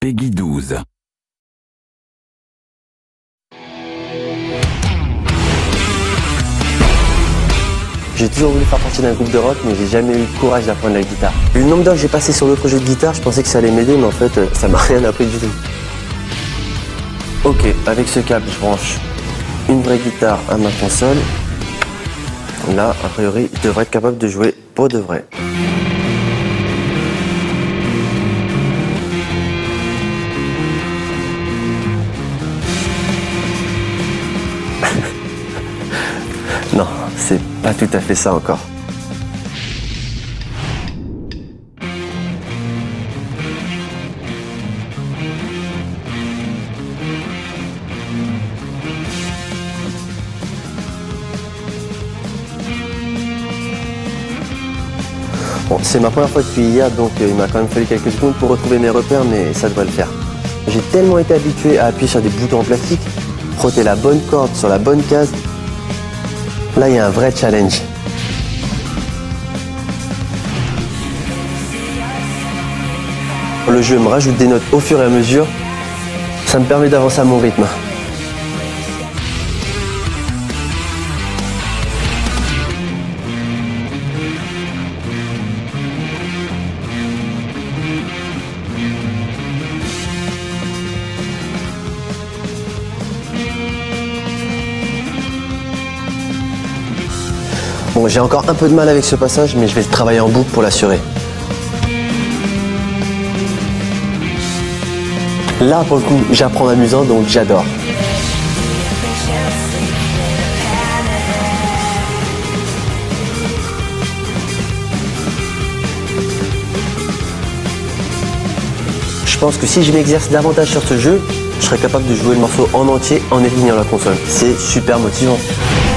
Peggy 12. J'ai toujours voulu faire partie d'un groupe de rock, mais j'ai jamais eu le courage d'apprendre la guitare. Vu le nombre d'heures que j'ai passé sur l'autre jeu de guitare, je pensais que ça allait m'aider, mais en fait, ça m'a rien appris du tout. Ok, avec ce câble, je branche une vraie guitare à ma console. Là, a priori, je devrais être capable de jouer pour de vrai. Non, c'est pas tout à fait ça encore. Bon, c'est ma première fois depuis hier, donc il m'a quand même fallu quelques secondes pour retrouver mes repères, mais ça devrait le faire. J'ai tellement été habitué à appuyer sur des boutons en plastique, frotter la bonne corde sur la bonne case. Là, il y a un vrai challenge. Le jeu me rajoute des notes au fur et à mesure. Ça me permet d'avancer à mon rythme. Bon, j'ai encore un peu de mal avec ce passage, mais je vais le travailler en boucle pour l'assurer. Là, pour le coup, j'apprends en m'amusant, donc j'adore. Je pense que si je m'exerce davantage sur ce jeu, je serai capable de jouer le morceau en entier en éliminant la console. C'est super motivant.